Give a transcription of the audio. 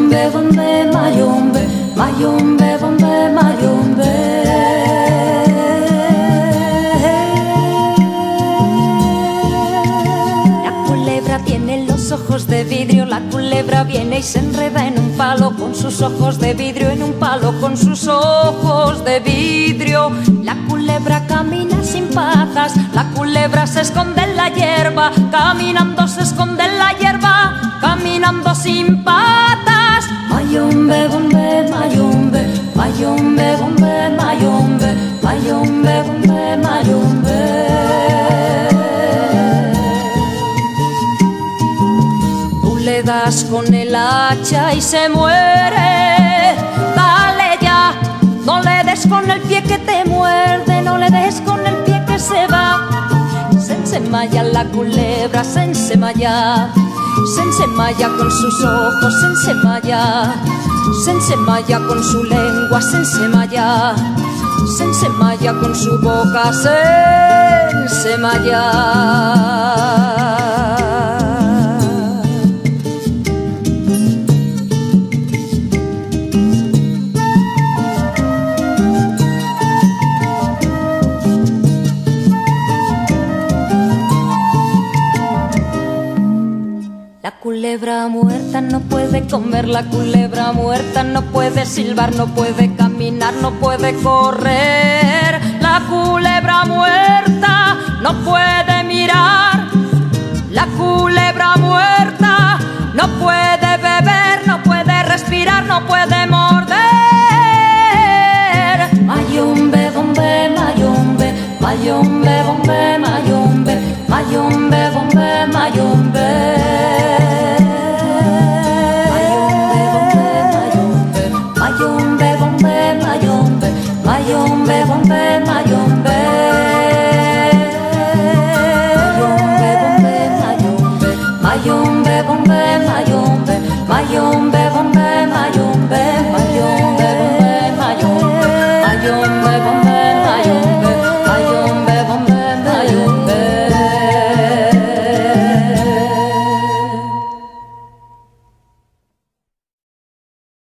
Mayombe, bombe, mayombe, mayombe, bombe, mayombe. La culebra tiene los ojos de vidrio, la culebra viene y se enreda en un palo con sus ojos de vidrio, en un palo con sus ojos de vidrio. La culebra camina sin patas, la culebra se esconde en la hierba, caminando se esconde en la hierba, caminando sin patas. Mayombe, bombe, mayombe, mayombe, bombe, mayombe, mayombe, bombe, mayombe. Tú le das con el hacha y se muere, dale ya, no le des con el pie que te muerde, no le des con el pie que se va. Se ensemalla la culebra, se ensemalla con sus ojos, se ensemalla con su lengua, se ensemalla con su boca, se ensemalla. La culebra muerta no puede comer, la culebra muerta no puede silbar, no puede caminar, no puede correr. La culebra muerta no puede mirar, la culebra muerta no puede beber, no puede respirar, no puede morir.